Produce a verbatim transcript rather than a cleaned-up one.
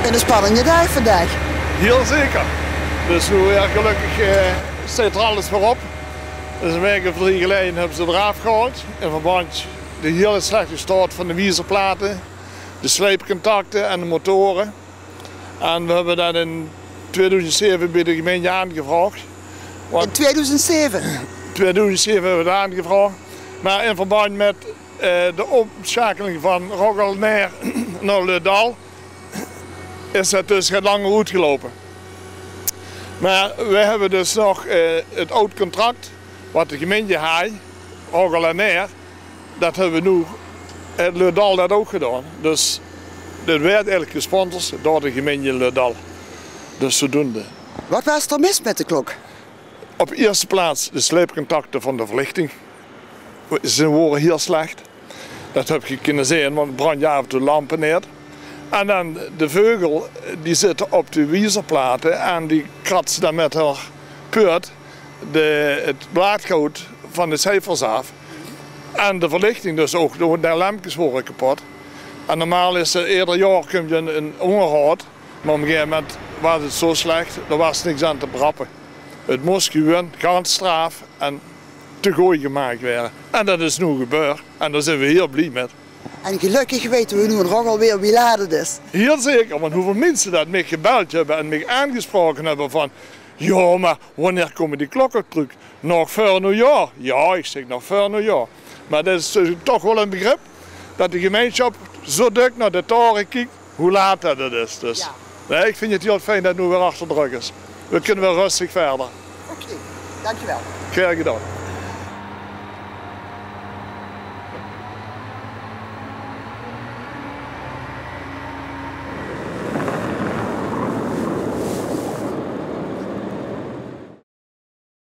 in een spannende dag vandaag. Heel zeker. Dus nu ja, gelukkig uh, staat er alles weer op. Dus een week of drie geleden hebben ze eraf gehaald. In verband de hele slechte staat van de wiezelplaten, de sleepcontacten en de motoren. En we hebben dat in tweeduizend zeven bij de gemeente aangevraagd. Want in tweeduizend zeven? tweeduizend zeven hebben we dat aangevraagd. Maar in verband met uh, de omschakeling van Roggelneer naar Leudal is dat dus het lange route gelopen. Maar we hebben dus nog uh, het oud contract wat de gemeente had, Roggelneer, dat hebben we nu in Leudal dat ook gedaan. Dus dat werd eigenlijk gesponsord door de gemeente Leudal. Dus zodoende. Wat was er mis met de klok? Op eerste plaats de sleepcontacten van de verlichting. Ze waren heel slecht. Dat heb je kunnen zien, want het brandt je af en toe lampen neer. En dan de vogel, die zitten op de wiezelplaten en die kratsen dan met haar peurt de, het blaadgoud van de cijfers af. En de verlichting dus ook, de lampjes worden kapot. En normaal is er ieder jaar kun je een, een onderhoud, maar op een gegeven moment was het zo slecht, er was niks aan te brappen. Het moest gewoon straf en te gooi gemaakt werden. En dat is nu gebeurd en daar zijn we heel blij met. En gelukkig weten we nu in Roggel weer wie laat het is. Heel zeker, want hoeveel mensen dat mij gebeld hebben en mij aangesproken hebben van ja, maar wanneer komen die klokken terug? Nog voor nieuwjaar? Ja, ik zeg nog voor nieuwjaar. Maar dat is toch wel een begrip dat de gemeenschap zo druk naar de toren kijkt hoe laat dat het is. Dus ja. Nee, ik vind het heel fijn dat het nu weer achter de rug is. We kunnen weer rustig verder. Oké, okay, dankjewel. Graag gedaan.